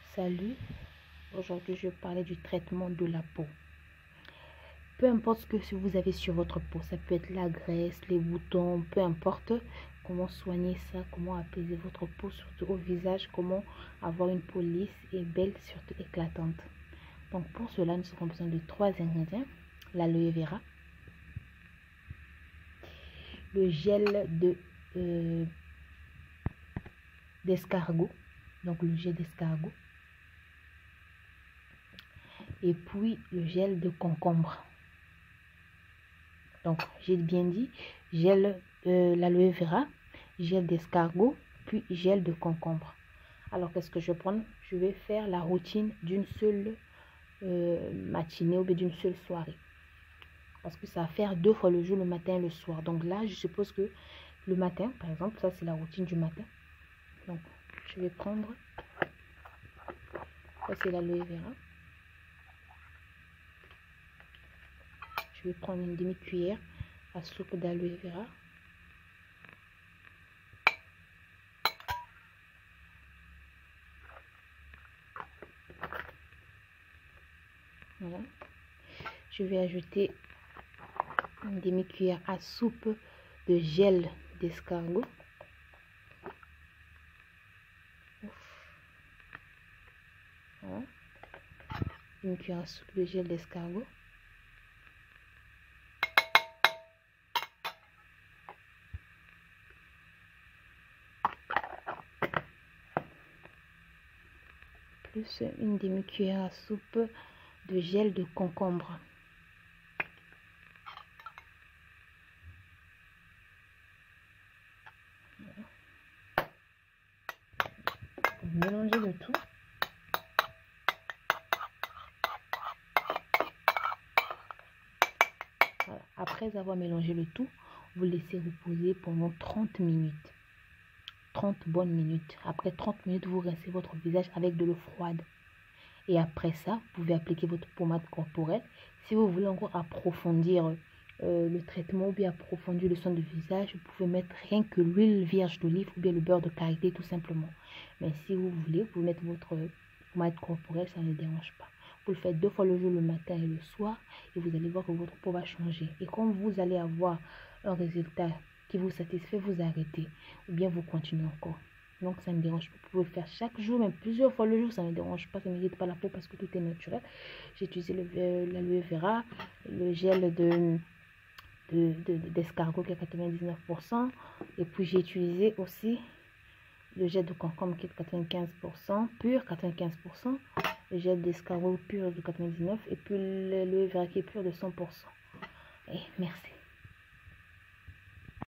Salut, aujourd'hui je vais parler du traitement de la peau. Peu importe ce que vous avez sur votre peau, ça peut être la graisse, les boutons, peu importe, comment soigner ça, comment apaiser votre peau, surtout au visage, comment avoir une peau lisse et belle, surtout éclatante. Donc pour cela, nous aurons besoin de 3 ingrédients, l'aloe vera, le gel d'escargot, donc le gel d'escargot, et puis le gel de concombre. Donc j'ai bien dit gel l'aloe vera, gel d'escargot, puis gel de concombre. Alors qu'est-ce que je vais prendre? Je vais faire la routine d'une seule matinée ou bien d'une seule soirée, parce que ça va faire 2 fois le jour, le matin et le soir. Donc là je suppose que le matin, par exemple, ça c'est la routine du matin. Donc je vais prendre, ça c'est l'aloe vera. Je vais prendre une demi-cuillère à soupe d'aloe vera. Voilà. Je vais ajouter une demi-cuillère à soupe de gel d'escargot. Voilà. Une cuillère à soupe de gel d'escargot. Plus une demi-cuillère à soupe de gel de concombre. Voilà. Vous mélangez le tout. Voilà. Après avoir mélangé le tout, vous laissez reposer pendant 30 minutes. 30 bonnes minutes. Après 30 minutes, vous rincez votre visage avec de l'eau froide. Et après ça, vous pouvez appliquer votre pommade corporelle. Si vous voulez encore approfondir le traitement ou bien approfondir le soin de visage, vous pouvez mettre rien que l'huile vierge d'olive ou bien le beurre de karité tout simplement. Mais si vous voulez, vous pouvez mettre votre pommade corporelle, ça ne dérange pas. Vous le faites 2 fois le jour, le matin et le soir, et vous allez voir que votre peau va changer. Et quand vous allez avoir un résultat qui vous satisfait, vous arrêtez ou bien vous continuez encore. Donc ça ne dérange pas, vous pouvez le faire chaque jour, même plusieurs fois le jour, ça ne dérange pas, ça n'irrite pas la peau parce que tout est naturel. J'ai utilisé l'aloe vera, le gel d'escargot qui est 99%, et puis j'ai utilisé aussi le gel de concombre qui est de 95%, pur 95%, le gel d'escargot pur de 99%, et puis l'aloe vera qui est pur de 100%. Et merci.